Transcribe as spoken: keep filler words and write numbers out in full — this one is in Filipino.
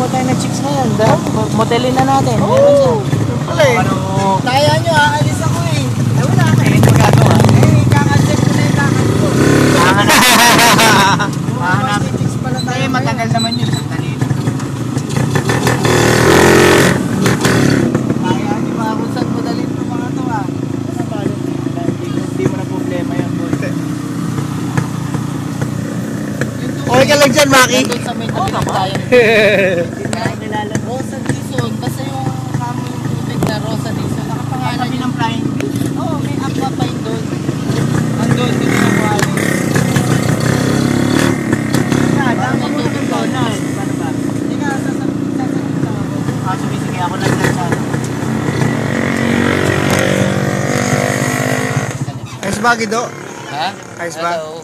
kumuha tayo ng chicks ngayon. Motelin na natin. Meron siya. Wala eh. Ano? Kaya nyo, aalis ako eh. Ay, wala ka eh. Magagawa. Eh, kakacheck ko na yung lakad ko. Mahanapin. Chicks pala tayo. Eh, matagal naman yun. Sandali. Kaya nyo ba kung saan madalhin ito mga to ah. Ano ba? Hindi mo na problema yan, boy. Okay ka lang dyan, Maki. Nandun sa may tabi ng tayo. Hindi na kilala. Rosa Dizon. Basta yung kamo yung tubig na Rosa Dizon. Nakapangalan Tabi ng flying. Oo, oh, may aqua pa yun doon. Andun, dito na po alin. Yan, ang tubig ko na. Paano ba? Hindi ka, sasabihin sasabihin lang ako. Ah, sumisige ako lang lang sana. Ayos ba, Gido? Ha? Ayos ba? Hello.